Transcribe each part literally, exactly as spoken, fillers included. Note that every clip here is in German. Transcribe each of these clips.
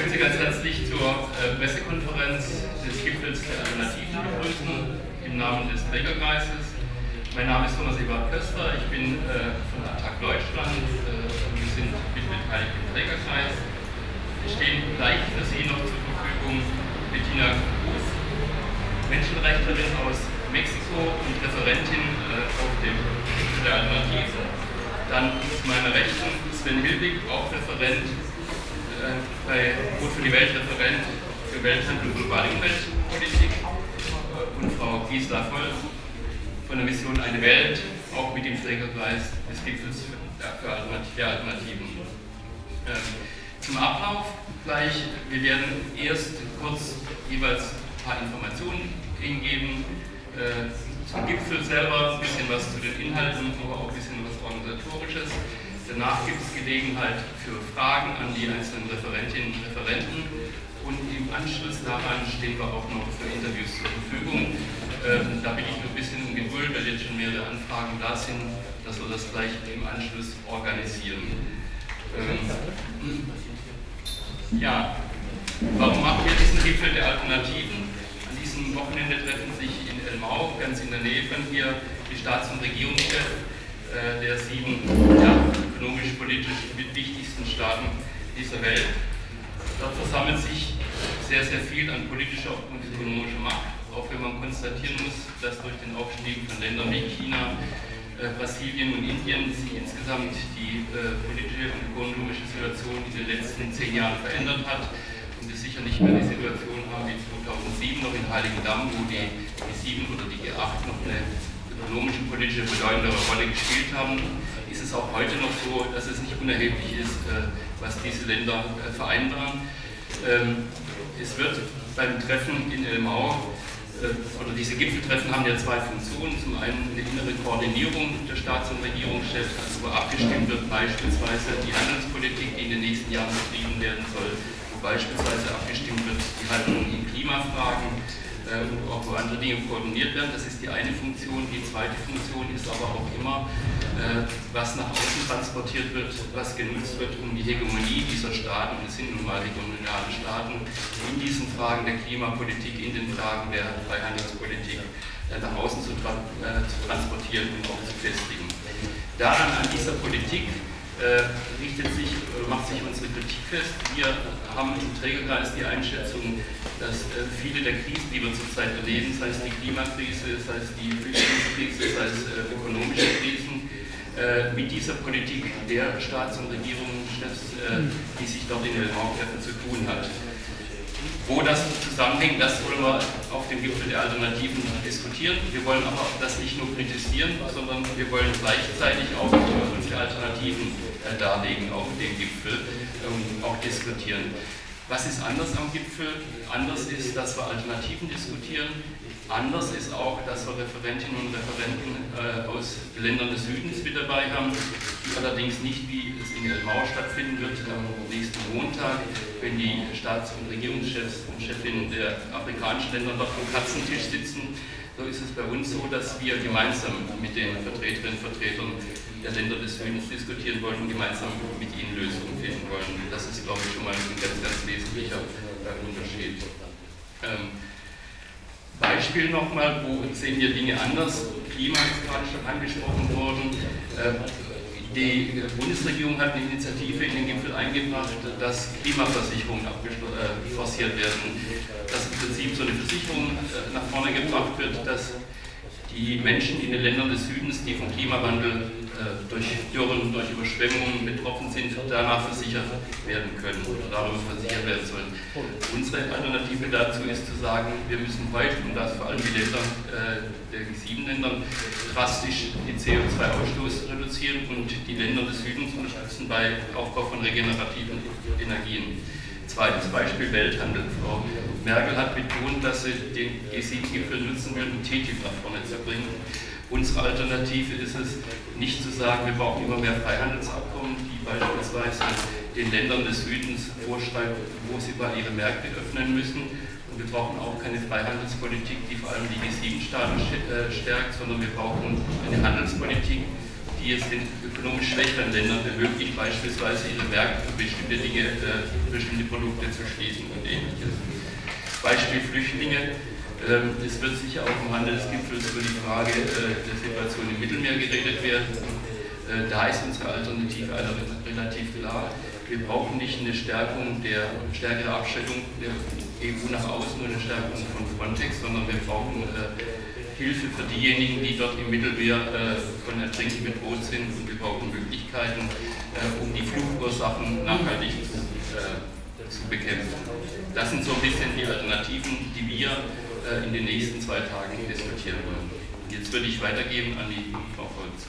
möchte Sie ganz herzlich zur äh, Pressekonferenz des Gipfels der Alternativen begrüßen, im Namen des Trägerkreises. Mein Name ist Thomas Eberhard Köster, ich bin äh, von Attac Deutschland äh, und wir sind mitbeteiligt im Trägerkreis. Es stehen gleich für Sie noch zur Verfügung Bettina Cruz, Menschenrechtlerin aus Mexiko und Referentin äh, auf dem Gipfel der Alternativen. Dann zu meiner Rechten Sven Hilbig, auch Referent äh, bei Rot für die Welt, Referent für Welthandel und globale Umweltpolitik, äh, und Frau Gisela Voll von der Mission Eine Welt, auch mit dem Trägerkreis des Gipfels für, ja, für Alternativ, der Alternativen. Ähm, zum Ablauf gleich, wir werden erst kurz jeweils ein paar Informationen hingeben, äh, zum Gipfel selber, ein bisschen was zu den Inhalten, aber auch ein bisschen was Organisatorisches. Danach gibt es Gelegenheit für Fragen an die einzelnen Referentinnen und Referenten und im Anschluss daran stehen wir auch noch für Interviews zur Verfügung. Ähm, da bin ich nur ein bisschen um Geduld, weil jetzt schon mehrere Anfragen da sind, dass wir das gleich im Anschluss organisieren. Ähm, ja, warum machen wir diesen Gipfel der Alternativen? An diesem Wochenende treffen sich in Elmau, ganz in der Nähe von hier, die Staats- und Regierungschefs äh, der sieben ja, ökonomisch-politisch wichtigsten Staaten dieser Welt. Dort versammelt sich sehr, sehr viel an politischer und ökonomischer Macht, auch wenn man konstatieren muss, dass durch den Aufstieg von Ländern wie China, äh, Brasilien und Indien sich insgesamt die äh, politische und ökonomische Situation in den letzten zehn Jahren verändert hat und wir sicher nicht mehr die Situation haben wie zweitausendsieben noch in Heiligendamm, wo die G sieben oder die G acht noch eine ökonomische, politische bedeutendere Rolle gespielt haben, ist es auch heute noch so, dass es nicht unerheblich ist, was diese Länder vereinbaren. Es wird beim Treffen in Elmau, oder diese Gipfeltreffen haben ja zwei Funktionen, zum einen eine innere Koordinierung der Staats- und Regierungschefs, also wo abgestimmt wird beispielsweise die Handelspolitik, die in den nächsten Jahren betrieben werden soll, wo beispielsweise abgestimmt wird die Haltung in Klimafragen, und auch wo andere Dinge koordiniert werden. Das ist die eine Funktion. Die zweite Funktion ist aber auch immer, äh, was nach außen transportiert wird, was genutzt wird, um die Hegemonie dieser Staaten, es sind nun mal regionale Staaten, in diesen Fragen der Klimapolitik, in den Fragen der Freihandelspolitik äh, nach außen zu, tra äh, zu transportieren und auch zu festigen. Daran an dieser Politik äh, richtet sich, äh, macht sich unsere Kritik fest. Wir haben im Trägerkreis die Einschätzung, dass äh, viele der Krisen, die wir zurzeit erleben, sei es die Klimakrise, sei es die Flüchtlingskrise, sei es äh, ökonomische Krisen, äh, mit dieser Politik der Staats- und Regierungschefs, äh, die sich dort in den Raumtreffen zu tun hat. Wo das zusammenhängt, das wollen wir auf dem Gipfel der Alternativen diskutieren. Wir wollen aber das nicht nur kritisieren, sondern wir wollen gleichzeitig auch unsere Alternativen äh, darlegen auf dem Gipfel und ähm, auch diskutieren. Was ist anders am Gipfel? Anders ist, dass wir Alternativen diskutieren. Anders ist auch, dass wir Referentinnen und Referenten äh, aus Ländern des Südens mit dabei haben, die allerdings nicht, wie es in Elmau stattfinden wird, am nächsten Montag, wenn die Staats- und Regierungschefs und Chefinnen der afrikanischen Länder dort am Katzentisch sitzen. So ist es bei uns so, dass wir gemeinsam mit den Vertreterinnen und Vertretern der Länder des Südens diskutieren wollen und gemeinsam mit ihnen Lösungen finden wollen. Das ist, glaube ich, schon mal ein ganz, ganz wesentlicher äh, Unterschied. Ähm, Beispiel nochmal, wo sehen wir Dinge anders? Klima ist gerade schon angesprochen worden. Äh, Die Bundesregierung hat eine Initiative in den Gipfel eingebracht, dass Klimaversicherungen äh, forciert werden. Dass im Prinzip so eine Versicherung äh, nach vorne gebracht wird, dass die Menschen in den Ländern des Südens, die vom Klimawandel äh, durch Dürren, durch Überschwemmungen betroffen sind, danach versichert werden können oder darüber versichert werden sollen. Unsere Alternative dazu ist zu sagen, wir müssen heute, und das vor allem die Länder äh, der G sieben Ländern, drastisch den C O zwei Ausstoß reduzieren und die Länder des Südens unterstützen bei Aufbau von regenerativen Energien. Zweites Beispiel Welthandel. Frau Merkel hat betont, dass sie den G sieben Gipfel nutzen will, um T T I P nach vorne zu bringen. Unsere Alternative ist es, nicht zu sagen, wir brauchen immer mehr Freihandelsabkommen, die beispielsweise den Ländern des Südens vorschreiben, wo sie mal ihre Märkte öffnen müssen. Und wir brauchen auch keine Freihandelspolitik, die vor allem die G sieben Staaten stärkt, sondern wir brauchen eine Handelspolitik, die es den ökonomisch schwächeren Ländern ermöglicht, beispielsweise ihre Werke für bestimmte Dinge, äh, bestimmte Produkte zu schließen und ähnliches. Beispiel Flüchtlinge. Ähm, es wird sicher auch im Handelsgipfel über die Frage äh, der Situation im Mittelmeer geredet werden. Äh, da ist unsere Alternative relativ klar. Wir brauchen nicht eine Stärkung der, stärkere Abschreckung der E U nach außen und eine Stärkung von Frontex, sondern wir brauchen äh, Hilfe für diejenigen, die dort im Mittelmeer äh, von Ertrinken bedroht sind, und wir brauchen Möglichkeiten, äh, um die Fluchtursachen nachhaltig zu, äh, zu bekämpfen. Das sind so ein bisschen die Alternativen, die wir äh, in den nächsten zwei Tagen diskutieren wollen. Jetzt würde ich weitergeben an die Frau Volz.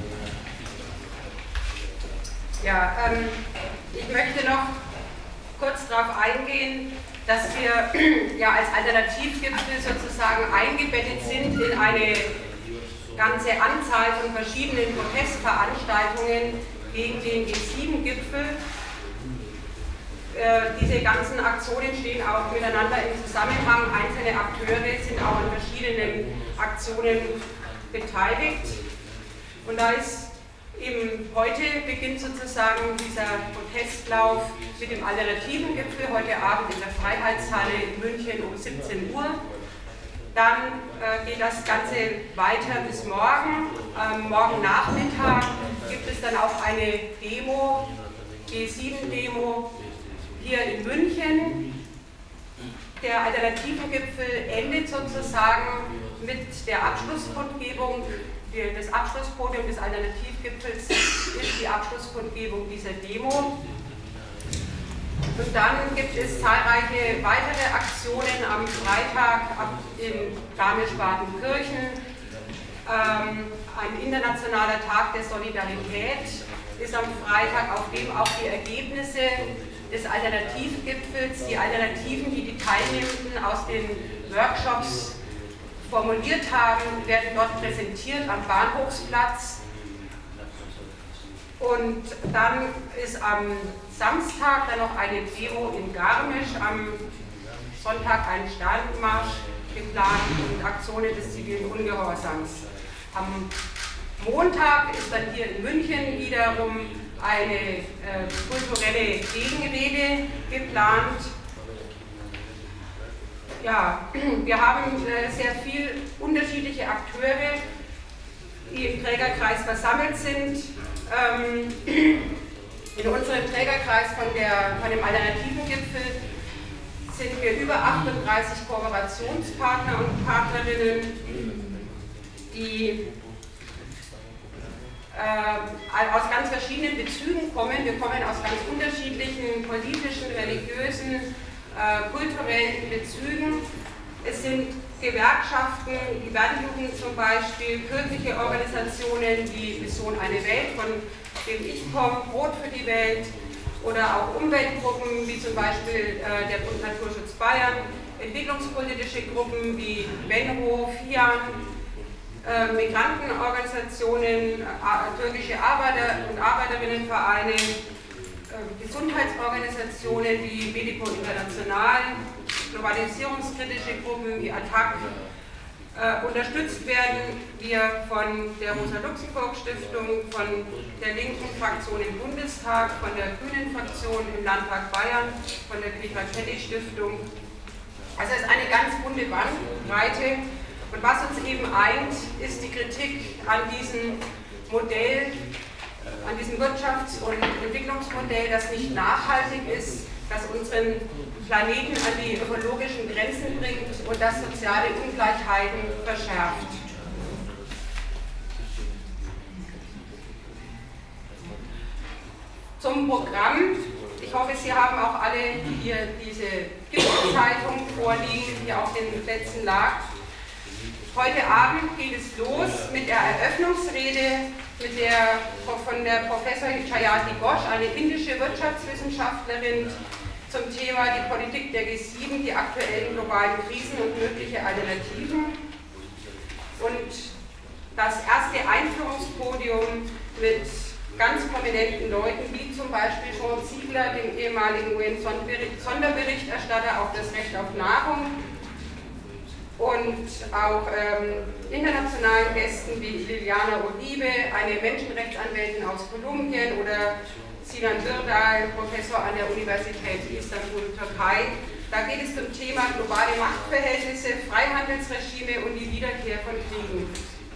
Ja, ähm, ich möchte noch kurz darauf eingehen, dass wir ja als Alternativgipfel sozusagen eingebettet sind in eine ganze Anzahl von verschiedenen Protestveranstaltungen gegen den G sieben Gipfel. Äh, diese ganzen Aktionen stehen auch miteinander im Zusammenhang. Einzelne Akteure sind auch an verschiedenen Aktionen beteiligt. Und da ist eben heute beginnt sozusagen dieser Protestlauf mit dem alternativen Gipfel heute Abend in der Freiheitshalle in München um siebzehn Uhr. Dann äh, geht das Ganze weiter bis morgen. Ähm, morgen Nachmittag gibt es dann auch eine Demo, G sieben Demo hier in München. Der alternativen Gipfel endet sozusagen mit der Abschlusskundgebung. Das Abschlusspodium des Alternativgipfels ist die Abschlusskundgebung dieser Demo. Und dann gibt es zahlreiche weitere Aktionen am Freitag in Garmisch-Partenkirchen. Ähm, ein internationaler Tag der Solidarität ist am Freitag, auf dem auch die Ergebnisse des Alternativgipfels, die Alternativen, die die Teilnehmenden aus den Workshops formuliert haben, werden dort präsentiert am Bahnhofsplatz. Und dann ist am Samstag dann noch eine Demo in Garmisch, am Sonntag ein Sternenmarsch geplant und Aktionen des zivilen Ungehorsams. Am Montag ist dann hier in München wiederum eine äh, kulturelle Gegenrede geplant. Ja, wir haben äh, sehr viele unterschiedliche Akteure, die im Trägerkreis versammelt sind. Ähm, in unserem Trägerkreis von, der, von dem alternativen Gipfel sind wir über achtunddreißig Kooperationspartner und Partnerinnen, die äh, aus ganz verschiedenen Bezügen kommen. Wir kommen aus ganz unterschiedlichen politischen, religiösen, äh, kulturellen Bezügen. Es sind Gewerkschaften, die Wertejugend zum Beispiel, kirchliche Organisationen wie Mission Eine Welt, von dem ich komme, Brot für die Welt, oder auch Umweltgruppen wie zum Beispiel äh, der Bund Naturschutz Bayern, entwicklungspolitische Gruppen wie Benro, FIAN, äh, Migrantenorganisationen, äh, türkische Arbeiter- und Arbeiterinnenvereine, äh, Gesundheitsorganisationen wie Medico International, globalisierungskritische Gruppen wie Attac. Äh, unterstützt werden wir von der Rosa-Luxemburg-Stiftung, von der linken Fraktion im Bundestag, von der grünen Fraktion im Landtag Bayern, von der Petra-Kelly-Stiftung. Also es ist eine ganz bunte Bandbreite. Und was uns eben eint, ist die Kritik an diesem Modell, an diesem Wirtschafts- und Entwicklungsmodell, das nicht nachhaltig ist, das unseren Planeten an die ökologischen Grenzen bringt und das soziale Ungleichheiten verschärft. Zum Programm. Ich hoffe, Sie haben auch alle hier diese Gipfelzeitung vorliegen, die auf den Plätzen lag. Heute Abend geht es los mit der Eröffnungsrede mit der, von der Professor Jayati Ghosh, eine indische Wirtschaftswissenschaftlerin, zum Thema die Politik der G sieben, die aktuellen globalen Krisen und mögliche Alternativen. Und das erste Einführungspodium mit ganz prominenten Leuten, wie zum Beispiel Sean Ziegler, dem ehemaligen U N-Sonderberichterstatter auf das Recht auf Nahrung, und auch ähm, internationalen Gästen wie Liliana Olive, eine Menschenrechtsanwältin aus Kolumbien, oder Sinan Birdal, Professor an der Universität Istanbul, Türkei. Da geht es zum Thema globale Machtverhältnisse, Freihandelsregime und die Wiederkehr von Kriegen.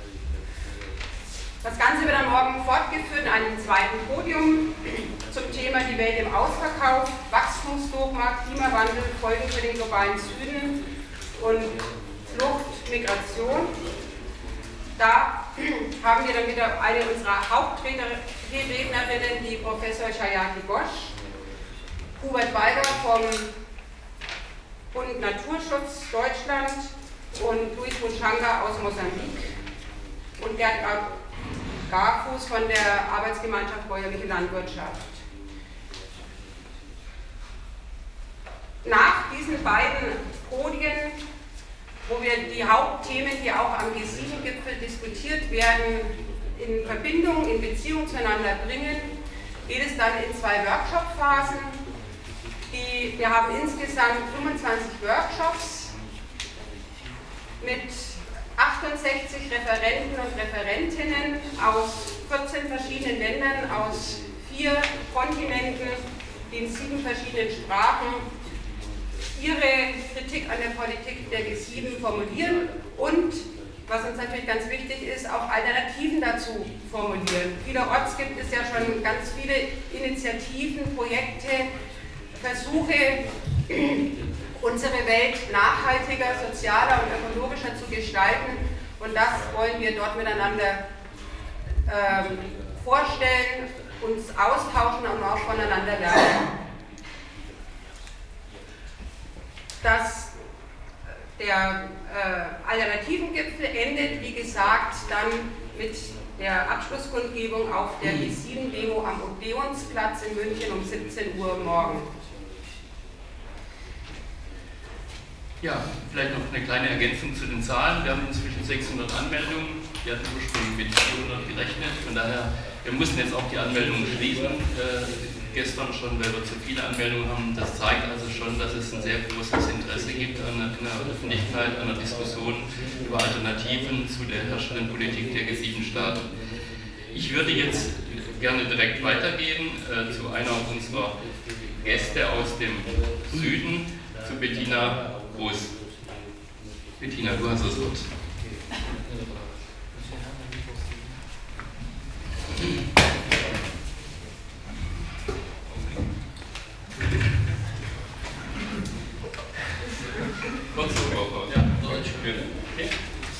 Das Ganze wird am Morgen fortgeführt in einem zweiten Podium zum Thema Die Welt im Ausverkauf, Wachstumsdogma, Klimawandel, Folgen für den globalen Süden und Flucht, Migration. Da haben wir dann wieder eine unserer Hauptrednerinnen, die Professor Shayati Ghosh, Hubert Weiger vom Bund Naturschutz Deutschland und Luis Muchanga aus Mosambik und Gerd Garfuß von der Arbeitsgemeinschaft Bäuerliche Landwirtschaft. Nach diesen beiden Podien, wo wir die Hauptthemen, die auch am G sieben Gipfel diskutiert werden, in Verbindung, in Beziehung zueinander bringen, geht es dann in zwei Workshop-Phasen. Die, wir haben insgesamt fünfundzwanzig Workshops mit achtundsechzig Referenten und Referentinnen aus vierzehn verschiedenen Ländern, aus vier Kontinenten, in sieben verschiedenen Sprachen, ihre Kritik an der Politik der G sieben formulieren und, was uns natürlich ganz wichtig ist, auch Alternativen dazu formulieren. Vielerorts gibt es ja schon ganz viele Initiativen, Projekte, Versuche, unsere Welt nachhaltiger, sozialer und ökologischer zu gestalten, und das wollen wir dort miteinander ähm, vorstellen, uns austauschen und auch voneinander lernen. Das, der äh, Alternativengipfel endet, wie gesagt, dann mit der Abschlusskundgebung auf der G sieben Demo am Odeonsplatz in München um siebzehn Uhr morgen. Ja, vielleicht noch eine kleine Ergänzung zu den Zahlen. Wir haben inzwischen sechshundert Anmeldungen. Wir hatten ursprünglich mit vierhundert gerechnet. Von daher, wir mussten jetzt auch die Anmeldungen schließen. Äh, gestern schon, weil wir zu viele Anmeldungen haben. Das zeigt also schon, dass es ein sehr großes Interesse gibt an der, in der Öffentlichkeit, an der Diskussion über Alternativen zu der herrschenden Politik der G sieben Staaten. Ich würde jetzt gerne direkt weitergehen äh, zu einer unserer Gäste aus dem Süden, zu Bettina Groß. Bettina, du hast das Wort. Kurz so, ja, Deutsch. Okay.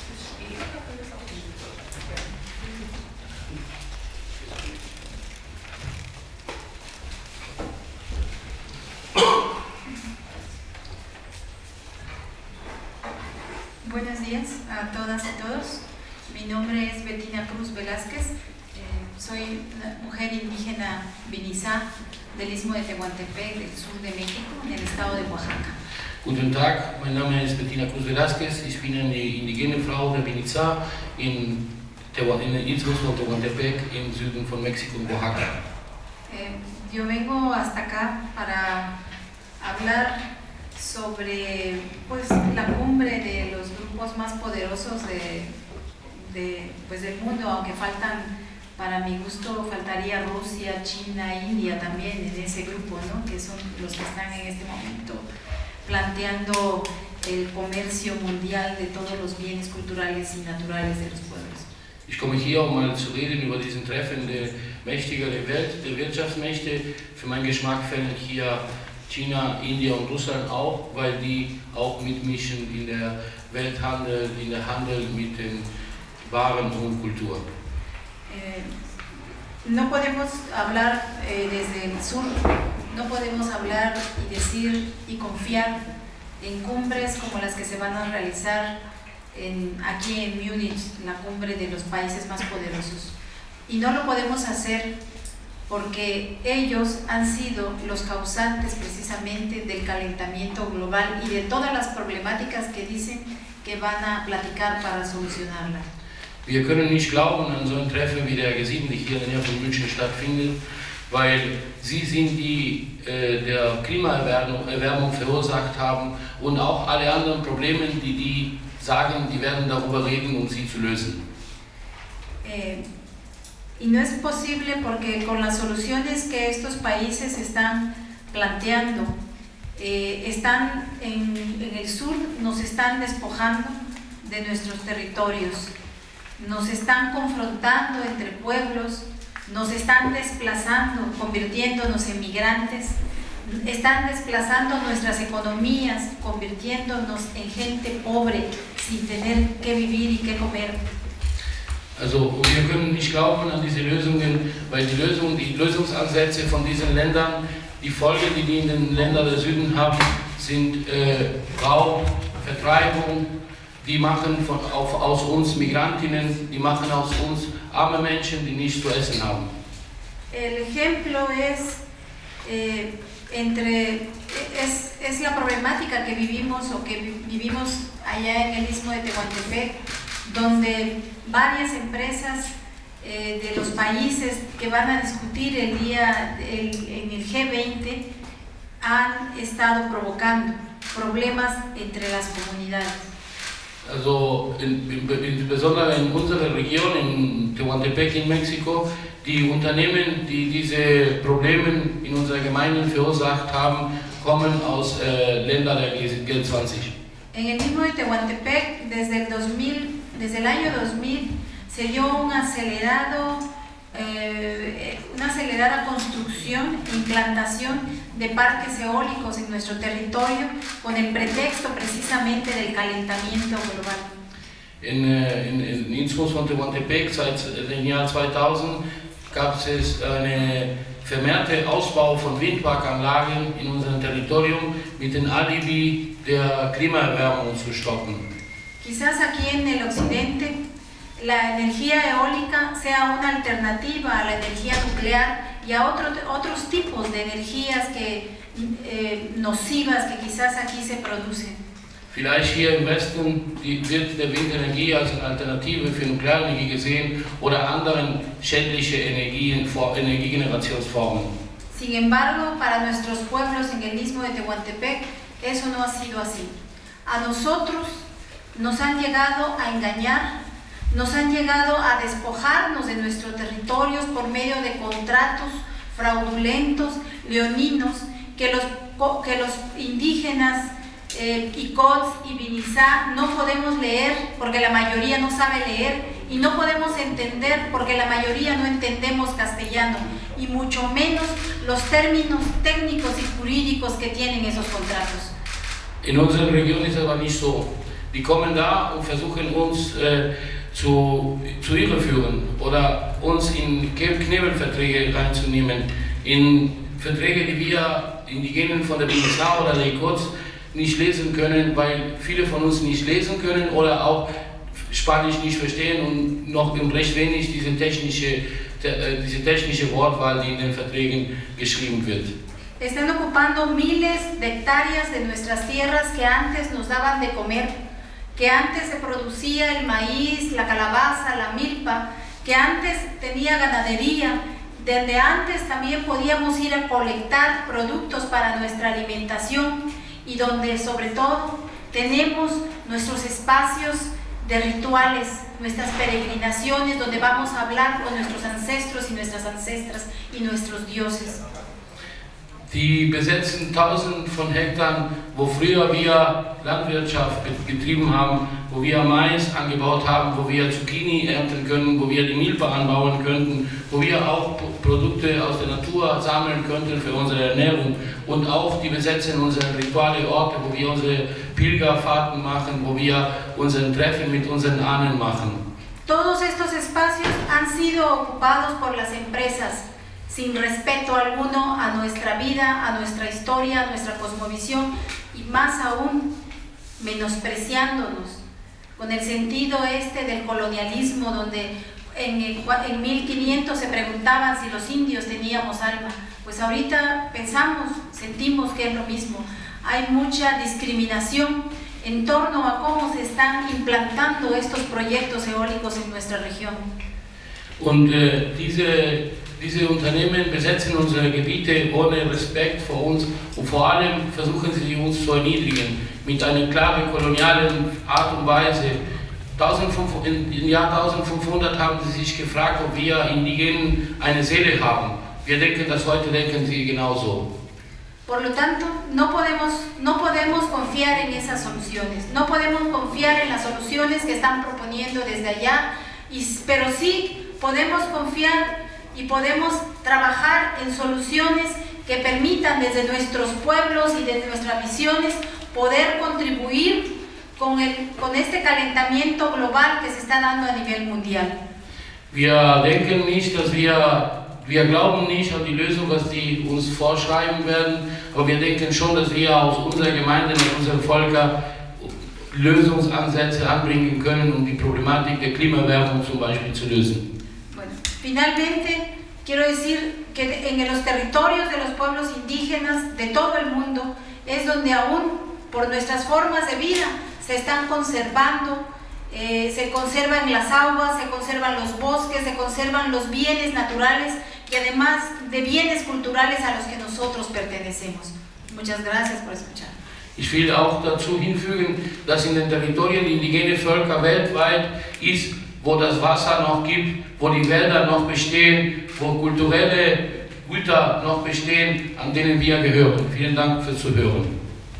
Buenos días a todas y todos. Mi nombre es Bettina Cruz Velázquez. Eh, soy una mujer indígena Vinizá del Istmo de Tehuantepec, del sur de México, en el estado de Oaxaca. Guten Tag, mein Name ist Bettina Cruz Velázquez. Ich bin eine indigene Frau der Vinizá in den Istmos von Tehuantepec im Süden von Mexiko, en Oaxaca. Eh, yo vengo hasta acá para hablar sobre pues, la cumbre de los grupos más poderosos de, de, pues, del mundo, aunque faltan, para mi gusto, faltaría Rusia, China, India también en ese grupo, ¿no? Que son los que están en este momento planteando el comercio mundial de todos los bienes culturales y naturales de los pueblos. Ich komme hier, um mal zu reden über diesen Treffen der Mächtiger der Welt, der Wirtschaftsmächte. Für meinen Geschmack fällen hier China, India und Russland auch, weil die auch mitmischen in der Welthandel, in der Handel mit den Waren und Kultur. Eh, no podemos hablar eh, desde el sur, no podemos hablar y decir y confiar en cumbres como las que se van a realizar en, aquí en Múnich, la cumbre de los países más poderosos. Y no lo podemos hacer porque ellos han sido los causantes precisamente del calentamiento global y de todas las problemáticas que dicen que van a platicar para solucionarla. Wir können nicht glauben an so ein Treffen wie der G sieben, die hier in der Nähe von München stattfindet, weil sie sind die äh, der Klimaerwärmung Erwärmung verursacht haben und auch alle anderen Probleme, die die sagen, die werden darüber reden, um sie zu lösen. Eh, y no es posible porque con las soluciones que estos países están planteando, eh, están en, en el sur, nos están despojando de nuestros territorios, nos están confrontando entre pueblos, nos están desplazando, convirtiéndonos en migrantes, están desplazando nuestras economías, convirtiéndonos en gente pobre, sin tener que vivir y que comer. Also wir können nicht glauben an diese Lösungen, weil die Lösung, die Lösungsansätze von diesen Ländern, die Folge, die die in den Ländern der Süden haben, sind äh, Raub, Vertreibung, die machen von, auf, aus uns Migrantinnen, die machen aus uns arme Menschen, die nichts zu essen haben. El ejemplo es, eh, entre, es, es la problemática que vivimos o que vivimos allá en el Istmo de Tehuantepec, donde varias empresas eh, de los países que van a discutir el día el, en el G veinte han estado provocando problemas entre las comunidades. Also in, in, insbesondere in unserer Region, in Tehuantepec in Mexiko, die Unternehmen, die diese Probleme in unserer Gemeinde verursacht haben, kommen aus äh, Ländern der G zwanzig. En el mismo de Tehuantepec, desde el, dos mil, desde el año dos mil, se dio un acelerado, eh, una acelerada construcción e implantación de parques eólicos en nuestro territorio con el pretexto precisamente del calentamiento global. In, in, in Innsbruck von Tehuantepec seit dem Jahr zweitausend gab es einen vermehrten Ausbau von Windparkanlagen in unserem Territorium mit dem Alibi der Klimaerwärmung zu stoppen. Quizás aquí en el occidente la energía eólica sea una alternativa a la energía nuclear y a otro, otros tipos de energías que, eh, nocivas que quizás aquí se producen. Vielleicht hier im Westen die, wird der Windenergie als Alternative für Nuklearenergie gesehen oder anderen schädliche Energien, Energiegenerationsformen. Sin embargo, para nuestros pueblos en el Istmo de Tehuantepec, eso no ha sido así. A nosotros nos han llegado a engañar, nos han llegado a despojarnos de nuestros territorios por medio de contratos fraudulentos, leoninos, que los, que los indígenas eh, Icots y Vinizá no podemos leer porque la mayoría no sabe leer y no podemos entender porque la mayoría no entendemos castellano y mucho menos los términos técnicos y jurídicos que tienen esos contratos. In unserer Region ist es aber nicht so. Die kommen da und versuchen uns äh, zu, zu irreführen oder uns in Knebelverträge reinzunehmen, in Verträge, die wir Indigenen von der Vinizá oder der Icots nicht lesen können, weil viele von uns nicht lesen können oder auch Spanisch nicht verstehen und noch recht wenig diese technische, diese technische Wortwahl, die in den Verträgen geschrieben wird. Están ocupando miles de hectáreas de nuestras tierras que antes nos daban de comer, que antes se producía el maíz, la calabaza, la milpa, que antes tenía ganadería, donde antes también podíamos ir a colectar productos para nuestra alimentación y donde sobre todo tenemos nuestros espacios de rituales, nuestras peregrinaciones donde vamos a hablar con nuestros ancestros y nuestras ancestras y nuestros dioses. Die besetzen tausend von Hektar, wo früher wir Landwirtschaft getrieben haben, wo wir Mais angebaut haben, wo wir Zucchini ernten können, wo wir die Milpa anbauen könnten, wo wir auch Produkte aus der Natur sammeln könnten für unsere Ernährung. Und auch die besetzen unsere rituale Orte, wo wir unsere Pilgerfahrten machen, wo wir unseren Treffen mit unseren Ahnen machen. Todos estos espacios han sido ocupados por las empresas, sin respeto alguno a nuestra vida, a nuestra historia, a nuestra cosmovisión y más aún menospreciándonos con el sentido este del colonialismo donde en, el, en mil quinientos se preguntaban si los indios teníamos alma. Pues ahorita pensamos, sentimos que es lo mismo. Hay mucha discriminación en torno a cómo se están implantando estos proyectos eólicos en nuestra región. Und äh, diese diese Unternehmen besetzen unsere Gebiete ohne Respekt vor uns und vor allem versuchen sie uns zu erniedrigen mit einer klaren kolonialen Art und Weise. Im Jahr eintausendfünfhundert haben sie sich gefragt, ob wir Indigenen eine Seele haben. Wir denken, dass heute denken sie genauso. Por lo tanto, no podemos, no podemos confiar en esas soluciones, no podemos confiar en las soluciones que están proponiendo desde allá, y, pero sí podemos confiar y podemos trabajar en soluciones que permitan desde nuestros pueblos y desde nuestras visiones poder contribuir con, el, con este calentamiento global que se está dando a nivel mundial. Wir denken nicht, dass wir Wir glauben nicht an die Lösung, was die uns vorschreiben werden, aber wir denken schon, dass wir aus unserer Gemeinde und unserem Volker Lösungsansätze anbringen können, um die Problematik der Klimaerwärmung zum Beispiel zu lösen. Bueno, finalmente, quiero decir que en los territorios de los pueblos indígenas de todo el mundo es donde aún por nuestras formas de vida se están conservando. Eh, se conservan las aguas, se conservan los bosques, se conservan los bienes naturales y además de bienes culturales a los que nosotros pertenecemos. Muchas gracias por escuchar. Ich will auch dazu hinfügen, dass in den Territorien indigene Völker weltweit ist, wo das Wasser noch gibt, wo die Wälder noch bestehen, wo kulturelle Güter noch bestehen, an denen wir gehören. Vielen Dank fürs Zuhören.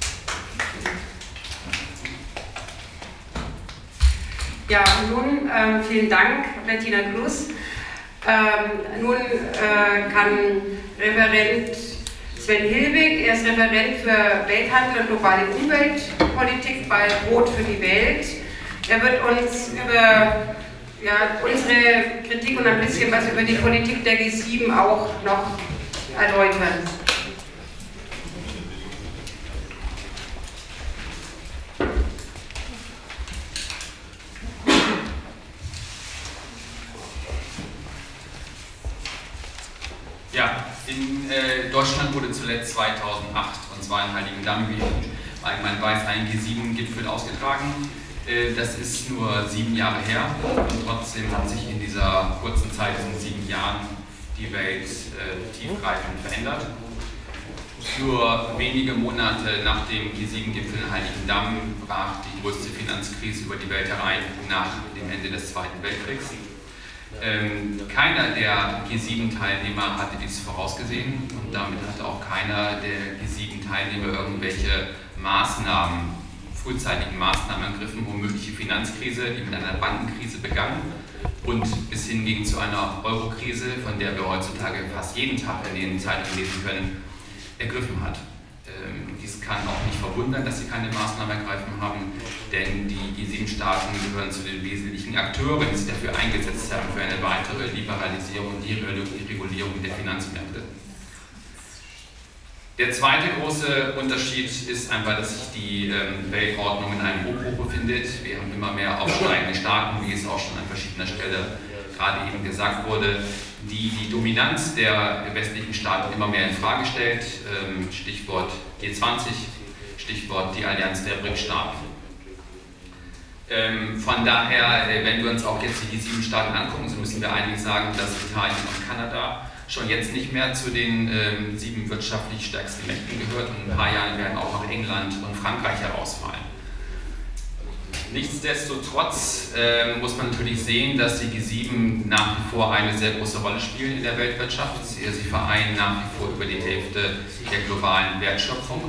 Ja, nun ähm, vielen Dank, Bettina Cruz. Ähm, nun äh, kann Referent Sven Hilbig, er ist Referent für Welthandel und globale Umweltpolitik bei Rot für die Welt. Er wird uns über ja, unsere Kritik und ein bisschen was über die Politik der G sieben auch noch erläutern. Ja, in äh, Deutschland wurde zuletzt zweitausendacht, und zwar in Heiligendamm, wie allgemein weiß, ein G sieben Gipfel ausgetragen. Äh, das ist nur sieben Jahre her und trotzdem hat sich in dieser kurzen Zeit, in sieben Jahren, die Welt äh, tiefgreifend verändert. Nur wenige Monate nach dem G sieben Gipfel in Heiligendamm brach die größte Finanzkrise über die Welt herein nach dem Ende des Zweiten Weltkriegs. Ähm, keiner der G sieben Teilnehmer hatte dies vorausgesehen und damit hat auch keiner der G sieben Teilnehmer irgendwelche Maßnahmen, frühzeitigen Maßnahmen ergriffen, um mögliche Finanzkrise, die mit einer Bankenkrise begann und bis hin ging zu einer Eurokrise, von der wir heutzutage fast jeden Tag in den Zeitungen lesen können, ergriffen hat. Ähm, dies kann auch nicht verwundern, dass sie keine Maßnahmen ergreifen haben, denn die G sieben Staaten gehören zu den wesentlichen Akteuren, die sich dafür eingesetzt haben, für eine weitere Liberalisierung und Deregulierung der Finanzmärkte. Der zweite große Unterschied ist einfach, dass sich die ähm, Weltordnung in einem Umbruch befindet. Wir haben immer mehr aufsteigende Staaten, wie es auch schon an verschiedener Stelle gerade eben gesagt wurde, die die Dominanz der westlichen Staaten immer mehr in Frage stellt. Ähm, Stichwort G zwanzig, Stichwort die Allianz der BRIC-Staaten. Ähm, von daher, äh, wenn wir uns auch jetzt die G sieben Staaten angucken, so müssen wir eigentlich sagen, dass Italien und Kanada schon jetzt nicht mehr zu den ähm, sieben wirtschaftlich stärksten Mächten gehört und in ein paar Jahren werden auch noch England und Frankreich herausfallen. Nichtsdestotrotz äh, muss man natürlich sehen, dass die G sieben nach wie vor eine sehr große Rolle spielen in der Weltwirtschaft. Sie, sie vereinen nach wie vor über die Hälfte der globalen Wertschöpfung.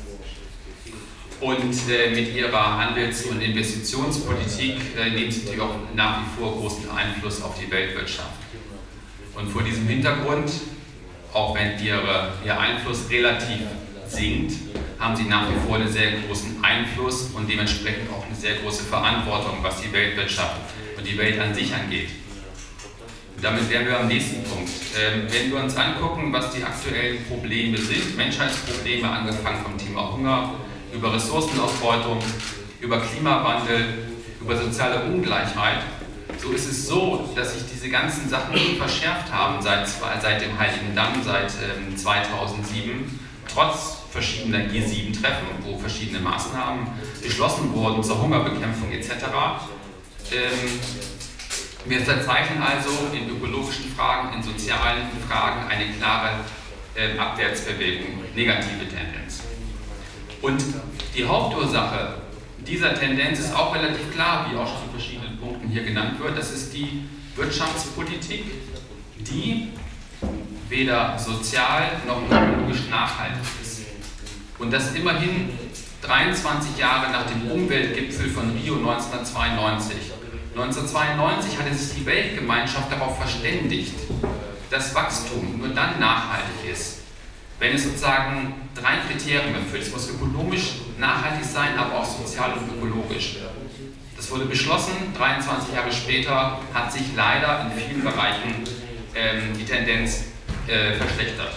Und äh, mit ihrer Handels- und Investitionspolitik äh, nehmen sie natürlich auch nach wie vor großen Einfluss auf die Weltwirtschaft. Und vor diesem Hintergrund, auch wenn ihre, ihr Einfluss relativ sinkt, haben sie nach wie vor einen sehr großen Einfluss und dementsprechend auch eine sehr große Verantwortung, was die Weltwirtschaft und die Welt an sich angeht. Und damit wären wir am nächsten Punkt. Ähm, wenn wir uns angucken, was die aktuellen Probleme sind, Menschheitsprobleme, angefangen vom Thema Hunger, über Ressourcenausbeutung, über Klimawandel, über soziale Ungleichheit, so ist es so, dass sich diese ganzen Sachen verschärft haben seit, seit dem Heiligendamm, seit ähm, zweitausendsieben, trotz verschiedener G sieben Treffen, wo verschiedene Maßnahmen beschlossen wurden zur Hungerbekämpfung et cetera. Ähm, Wir verzeichnen also in ökologischen Fragen, in sozialen Fragen eine klare äh, Abwärtsbewegung, negative Tendenz. Und die Hauptursache dieser Tendenz ist auch relativ klar, wie auch schon in verschiedenen Punkten hier genannt wird. Das ist die Wirtschaftspolitik, die weder sozial noch ökologisch nachhaltig ist. Und das immerhin dreiundzwanzig Jahre nach dem Umweltgipfel von Rio neunzehnhundertzweiundneunzig. neunzehnhundertzweiundneunzig hatte sich die Weltgemeinschaft darauf verständigt, dass Wachstum nur dann nachhaltig ist, wenn es sozusagen drei Kriterien erfüllt. Es muss ökonomisch nachhaltig sein, aber auch sozial und ökologisch. Das wurde beschlossen, dreiundzwanzig Jahre später hat sich leider in vielen Bereichen ähm, die Tendenz äh, verschlechtert.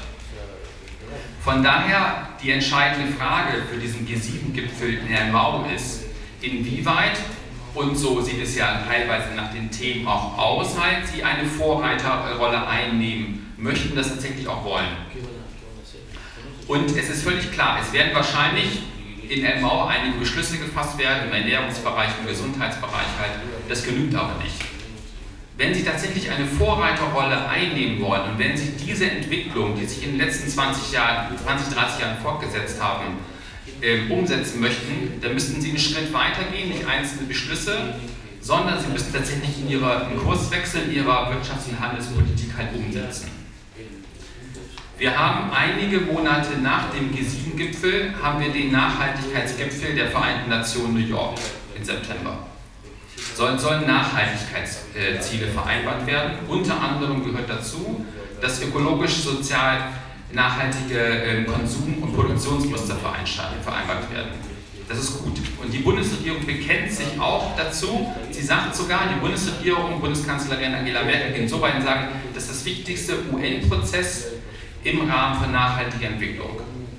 Von daher die entscheidende Frage für diesen G sieben Gipfel in Elmau ist, inwieweit, und so sieht es ja teilweise nach den Themen auch aus, halt, sie eine Vorreiterrolle einnehmen, möchten das tatsächlich auch wollen. Und es ist völlig klar, es werden wahrscheinlich in Elmau einige Beschlüsse gefasst werden, im Ernährungsbereich, im Gesundheitsbereich halt, das genügt aber nicht. Wenn Sie tatsächlich eine Vorreiterrolle einnehmen wollen und wenn Sie diese Entwicklung, die sich in den letzten zwanzig, Jahren, zwanzig dreißig Jahren fortgesetzt haben, äh, umsetzen möchten, dann müssten Sie einen Schritt weitergehen, nicht einzelne Beschlüsse, sondern Sie müssen tatsächlich in ihrer, einen Kurswechsel in Ihrer Wirtschafts- und Handelspolitik halt umsetzen. Wir haben einige Monate nach dem G sieben Gipfel haben wir den Nachhaltigkeitsgipfel der Vereinten Nationen New York im September. Sollen, sollen Nachhaltigkeitsziele vereinbart werden. Unter anderem gehört dazu, dass ökologisch, sozial nachhaltige Konsum- und Produktionsmuster vereinbart werden. Das ist gut. Und die Bundesregierung bekennt sich auch dazu. Sie sagt sogar, die Bundesregierung, Bundeskanzlerin Angela Merkel, gehen so weit und sagen, das ist das wichtigste U N-Prozess im Rahmen von nachhaltiger Entwicklung.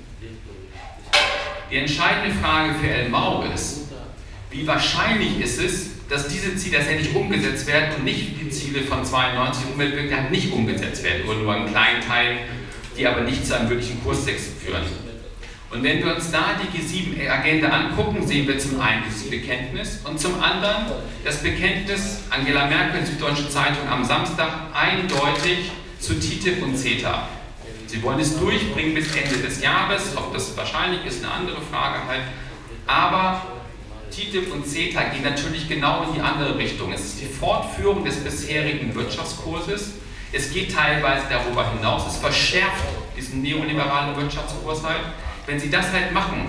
Die entscheidende Frage für Elmau ist, wie wahrscheinlich ist es, dass diese Ziele tatsächlich umgesetzt werden und nicht die Ziele von zweiundneunzig Umweltbürger nicht umgesetzt werden, oder nur einen kleinen Teil, die aber nicht zu einem wirklichen Kurswechsel führen. Und wenn wir uns da die G sieben Agenda angucken, sehen wir zum einen dieses Bekenntnis und zum anderen das Bekenntnis Angela Merkel in Süddeutsche Zeitung am Samstag eindeutig zu T T I P und CETA. Sie wollen es durchbringen bis Ende des Jahres, ob das wahrscheinlich ist, eine andere Frage halt, aber T T I P und CETA gehen natürlich genau in die andere Richtung. Es ist die Fortführung des bisherigen Wirtschaftskurses. Es geht teilweise darüber hinaus. Es verschärft diesen neoliberalen Wirtschaftskurs halt. Wenn Sie das halt machen,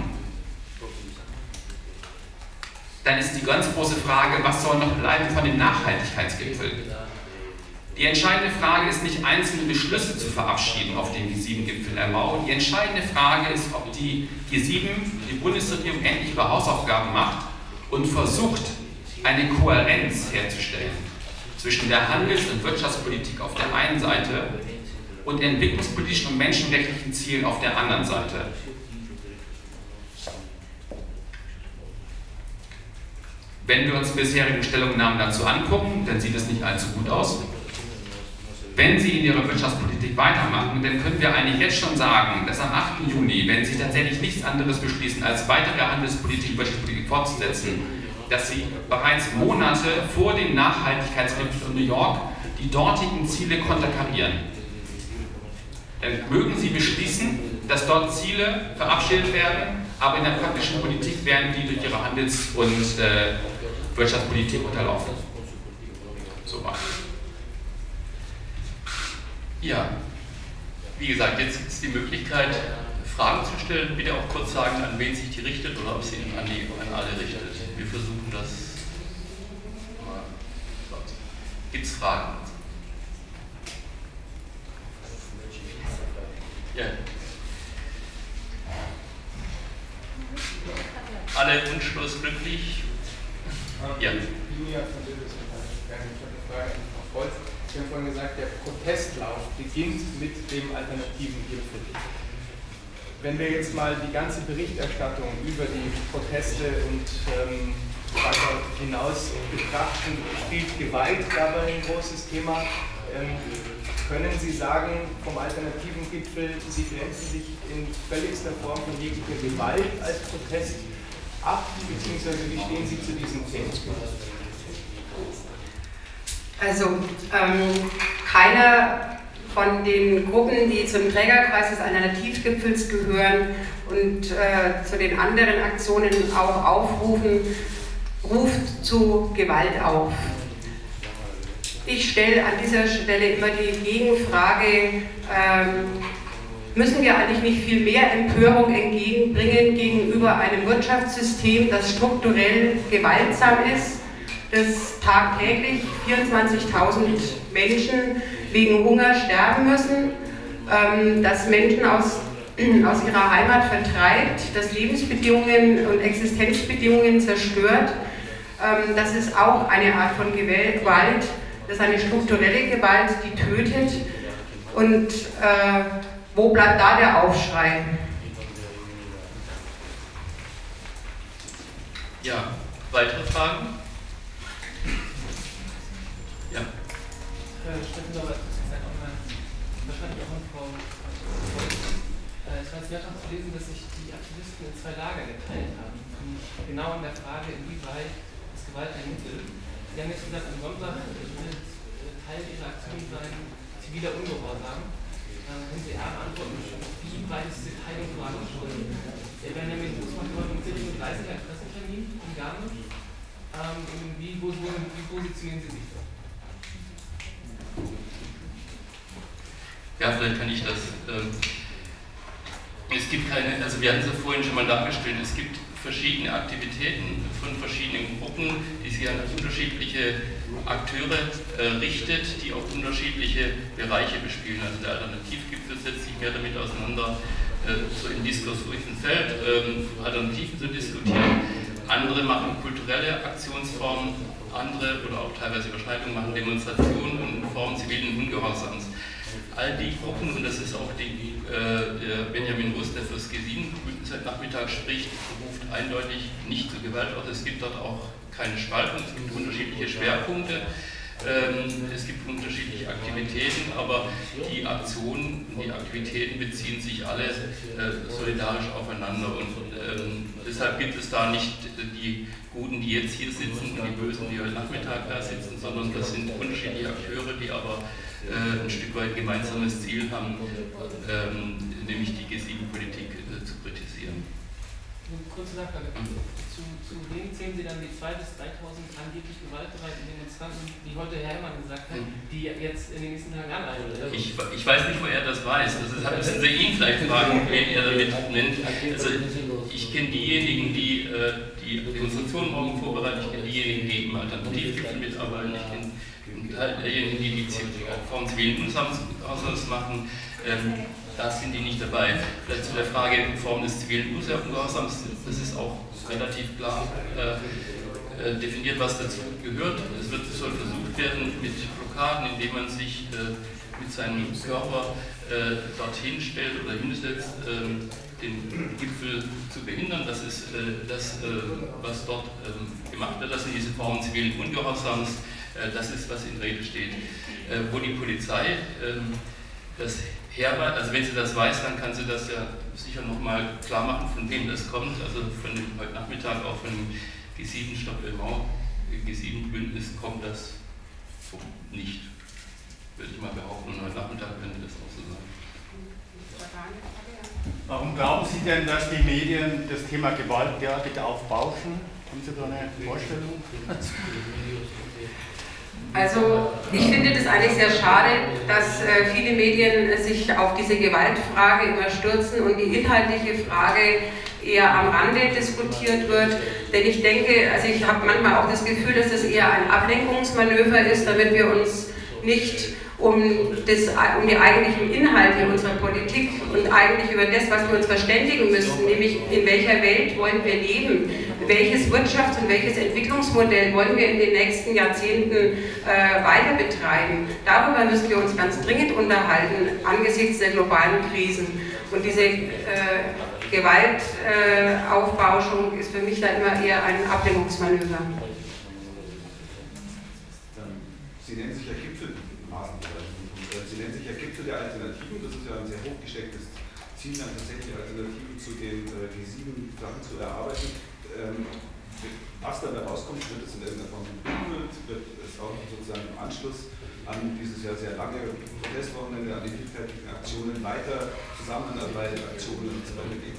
dann ist die ganz große Frage, was soll noch bleiben von dem Nachhaltigkeitsgipfel? Die entscheidende Frage ist nicht, einzelne Beschlüsse zu verabschieden auf dem G sieben Gipfel in Elmau. Die entscheidende Frage ist, ob die G sieben, die Bundesregierung, endlich ihre Hausaufgaben macht und versucht, eine Kohärenz herzustellen zwischen der Handels- und Wirtschaftspolitik auf der einen Seite und entwicklungspolitischen und menschenrechtlichen Zielen auf der anderen Seite. Wenn wir uns bisherige Stellungnahmen dazu angucken, dann sieht es nicht allzu gut aus. Wenn Sie in Ihrer Wirtschaftspolitik weitermachen, dann können wir eigentlich jetzt schon sagen, dass am achten Juni, wenn Sie tatsächlich nichts anderes beschließen, als weitere Handelspolitik und Wirtschaftspolitik fortzusetzen, dass Sie bereits Monate vor dem Nachhaltigkeitsgipfel in New York die dortigen Ziele konterkarieren. Dann mögen Sie beschließen, dass dort Ziele verabschiedet werden, aber in der praktischen Politik werden die durch Ihre Handels- und äh, Wirtschaftspolitik unterlaufen. Soweit. Ja, wie gesagt, jetzt gibt es die Möglichkeit, Fragen zu stellen. Bitte auch kurz sagen, an wen sich die richtet oder ob sie an, die, an alle richtet. Wir versuchen das mal. Gibt es Fragen? Ja. Alle wunschlos glücklich? Ja. Sie haben vorhin gesagt, der Protestlauf beginnt mit dem alternativen Gipfel. Wenn wir jetzt mal die ganze Berichterstattung über die Proteste und ähm, weiter hinaus betrachten, spielt Gewalt dabei ein großes Thema. Ähm, können Sie sagen, vom alternativen Gipfel, Sie grenzen sich in völligster Form von jeglicher Gewalt als Protest ab, beziehungsweise wie stehen Sie zu diesem Thema? Also ähm, keiner von den Gruppen, die zum Trägerkreis des Alternativgipfels gehören und äh, zu den anderen Aktionen auch aufrufen, ruft zu Gewalt auf. Ich stelle an dieser Stelle immer die Gegenfrage, ähm, müssen wir eigentlich nicht viel mehr Empörung entgegenbringen gegenüber einem Wirtschaftssystem, das strukturell gewaltsam ist, dass tagtäglich vierundzwanzigtausend Menschen wegen Hunger sterben müssen, ähm, dass Menschen aus, aus ihrer Heimat vertreibt, dass Lebensbedingungen und Existenzbedingungen zerstört. Ähm, das ist auch eine Art von Gewalt, das ist eine strukturelle Gewalt, die tötet. Und äh, wo bleibt da der Aufschrei? Ja, weitere Fragen? Ja. Wahrscheinlich auch an Frau. Es war sehr zu lesen, dass sich die Aktivisten in zwei Lager geteilt haben. Genau an der Frage, inwieweit ist Gewalt ein Mittel. Sie haben jetzt gesagt, am Sonntag wird Teil Ihrer Aktion sein ziviler Ungehorsam. Dann können Sie eher antworten, wie breit ist die Teilung von schon? Der Benjamin Bußmann heute um vierzehn Uhr dreißig einen Pressetermin in Garmisch. Ähm, wie, wo, wo, wie positionieren Sie sich da? Ja, vielleicht kann ich das. Ähm, es gibt keine, also wir hatten es ja vorhin schon mal dargestellt, es gibt verschiedene Aktivitäten von verschiedenen Gruppen, die sich an unterschiedliche Akteure äh, richtet, die auch unterschiedliche Bereiche bespielen. Also der Alternativgipfel setzt sich mehr damit auseinander, äh, so im diskursiven Feld ähm, Alternativen zu diskutieren. Andere machen kulturelle Aktionsformen, andere oder auch teilweise Überschneidungen machen Demonstrationen und Formen zivilen Ungehorsams. All die Gruppen, und das ist auch die, äh, der Benjamin Rust, der für das G sieben seit Nachmittag spricht, ruft eindeutig nicht zu Gewalt aus. Es gibt dort auch keine Spaltung, es gibt unterschiedliche Schwerpunkte, ähm, es gibt unterschiedliche Aktivitäten, aber die Aktionen und die Aktivitäten beziehen sich alle äh, solidarisch aufeinander. Und ähm, deshalb gibt es da nicht die Guten, die jetzt hier sitzen, und die Bösen, die heute Nachmittag da sitzen, sondern das sind unterschiedliche Akteure, die aber äh, ein Stück weit gemeinsames Ziel haben, ähm, nämlich die G sieben Politik äh, zu kritisieren. Eine kurze Nachfrage. Zu, zu wem zählen Sie dann die zweitausend bis dreitausend angeblich gewaltbereiten Demonstranten, die heute Herr Herrmann gesagt hat, die jetzt in den nächsten Tagen anreisen? Ich, ich weiß nicht, wo er das weiß. Das ist, müssen Sie ihn vielleicht fragen, wen er damit nennt. Also ich kenne diejenigen, die äh, die Demonstration morgen vorbereiten, ich kenne diejenigen, die im Alternativgipfel mitarbeiten, ich kenne diejenigen, die die Form zivilen Ungehorsams machen. Ähm, Da sind die nicht dabei. Vielleicht zu der Frage Form des zivilen Ungehorsams, das ist auch relativ klar äh, äh, definiert, was dazu gehört. Es wird, soll versucht werden mit Blockaden, indem man sich äh, mit seinem Körper äh, dorthin stellt oder hinsetzt, äh, den Gipfel zu behindern. Das ist äh, das, äh, was dort äh, gemacht wird. Das sind diese Formen zivilen Ungehorsams. Äh, das ist, was in Rede steht. Äh, wo die Polizei äh, das Herweis, also wenn sie das weiß, dann kann sie das ja sicher nochmal klar machen, von wem das kommt. Also von dem, heute Nachmittag auch von dem G sieben Stopp Elmau, G sieben Bündnis kommt das so nicht, würde ich mal behaupten. Und heute Nachmittag könnte das auch so sein. Warum glauben Sie denn, dass die Medien das Thema Gewalt derartig aufbauschen? Haben Sie da eine Vorstellung? Also ich finde das eigentlich sehr schade, dass äh, viele Medien sich auf diese Gewaltfrage immer stürzen und die inhaltliche Frage eher am Rande diskutiert wird. Denn ich denke, also ich habe manchmal auch das Gefühl, dass das eher ein Ablenkungsmanöver ist, damit wir uns nicht um, das, um die eigentlichen Inhalte unserer Politik und eigentlich über das, was wir uns verständigen müssen, nämlich in welcher Welt wollen wir leben, welches Wirtschafts- und welches Entwicklungsmodell wollen wir in den nächsten Jahrzehnten äh, weiter betreiben. Darüber müssen wir uns ganz dringend unterhalten angesichts der globalen Krisen. Und diese äh, Gewaltaufbauschung äh, ist für mich da immer eher ein Ablenkungsmanöver. Sie nennen sich ja Gipfelmaßnahmen. Sie nennen sich ja Gipfel der Alternativen. Das ist ja ein sehr hochgestecktes Ziel, dann tatsächlich Alternativen zu den äh, G sieben Sachen zu erarbeiten. Ähm, was dabei rauskommt, wird es in irgendeiner Form gebündelt, wird es auch sozusagen im Anschluss an dieses ja sehr lange Protestwochenende, an die vielfältigen Aktionen weiter Zusammenarbeit, Aktionen und so weiter geben.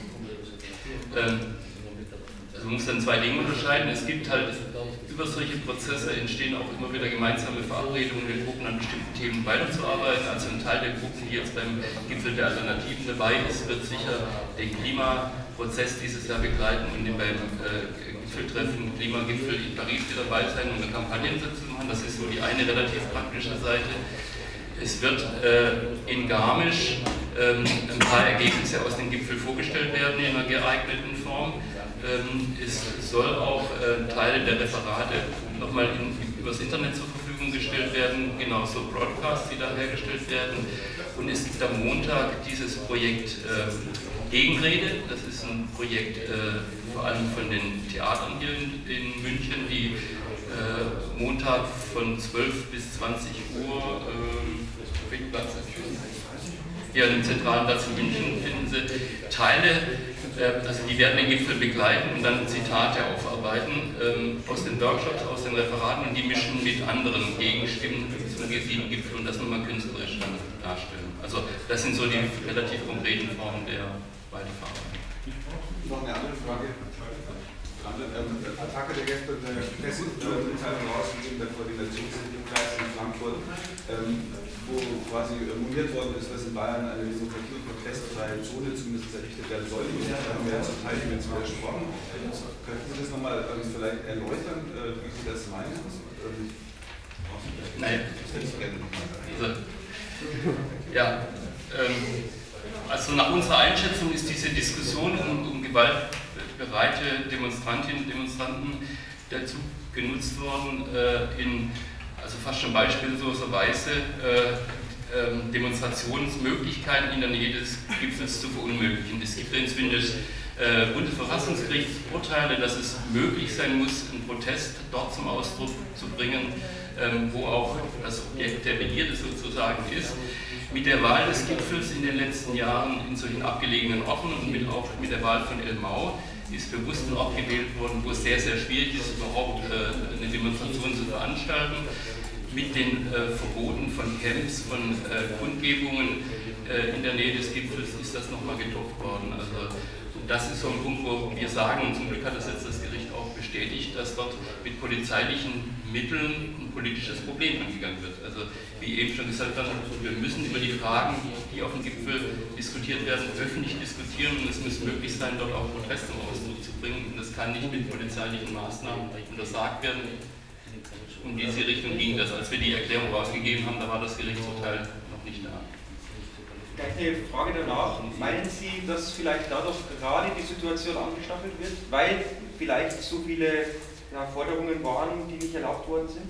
Ähm, also man muss dann zwei Dinge unterscheiden. Es gibt halt über solche Prozesse entstehen auch immer wieder gemeinsame Verabredungen, den Gruppen an bestimmten Themen weiterzuarbeiten. Also ein Teil der Gruppen, die jetzt beim Gipfel der Alternativen dabei ist, wird sicher den Klimaprozess dieses Jahr begleiten und beim äh, Gipfeltreffen, Klimagipfel in Paris wieder dabei sein und eine Kampagnensitzung machen. Das ist so die eine relativ praktische Seite. Es wird äh, in Garmisch ähm, ein paar Ergebnisse aus dem Gipfel vorgestellt werden in einer geeigneten Form. Ähm, es soll auch äh, Teile der Referate nochmal übers Internet zur Verfügung gestellt werden, genauso Broadcasts, die da hergestellt werden. Und es gibt am Montag dieses Projekt äh, Gegenrede. Das ist ein Projekt äh, vor allem von den Theatern hier in, in München, die äh, Montag von zwölf bis zwanzig Uhr äh, Platz ist. Hier im zentralen Platz in München finden Sie Teile, äh, also die werden den Gipfel begleiten und dann Zitate aufarbeiten ähm, aus den Workshops, aus den Referaten und die mischen mit anderen Gegenstimmen zum G sieben Gipfel und das nochmal künstlerisch dann darstellen. Also das sind so die relativ konkreten Formen der Weiterverarbeitung. Noch eine andere Frage. Ähm, Attacke der gestern eine Pressemitteilung rausgegeben, der Koordinationsentwicklungskreis in Frankfurt, ähm, wo quasi moniert worden ist, dass in Bayern eine demokratie- und protestfreie Zone zumindest errichtet werden soll. Da haben wir ja zum Teil jetzt widersprochen. Könnten Sie das nochmal ähm, vielleicht erläutern, äh, wie Sie das meinen? Ähm, Nein. Also, ja, ähm, also nach unserer Einschätzung ist diese Diskussion um, um gewaltbereite Demonstrantinnen und Demonstranten dazu genutzt worden, äh, in also fast schon beispielloserweise äh, äh, Demonstrationsmöglichkeiten in der Nähe des Gipfels zu verunmöglichen. Es gibt inzwischen äh, Bundesverfassungsgerichtsurteile, dass es möglich sein muss, einen Protest dort zum Ausdruck zu bringen, ähm, wo auch das Objekt der Begierde sozusagen ist. Mit der Wahl des Gipfels in den letzten Jahren in solchen abgelegenen Orten und mit, auch mit der Wahl von Elmau ist bewusst ein Ort gewählt worden, wo es sehr, sehr schwierig ist, überhaupt äh, eine Demonstration zu veranstalten. Mit den äh, Verboten von Camps, von äh, Kundgebungen äh, in der Nähe des Gipfels ist das nochmal getoppt worden. Also, das ist so ein Punkt, wo wir sagen, und zum Glück hat das jetzt das Gericht auch bestätigt, dass dort mit polizeilichen Mitteln ein politisches Problem angegangen wird. Also wie eben schon gesagt haben, wir müssen über die Fragen, die auf dem Gipfel diskutiert werden, öffentlich diskutieren und es muss möglich sein, dort auch Protest zum Ausdruck zu bringen. Und das kann nicht mit polizeilichen Maßnahmen untersagt werden. In diese Richtung ging das. Als wir die Erklärung rausgegeben haben, da war das Gerichtsurteil noch nicht da. Eine Frage danach. Meinen Sie, dass vielleicht dadurch gerade die Situation angestachelt wird, weil vielleicht so viele ja, Forderungen waren, die nicht erlaubt worden sind?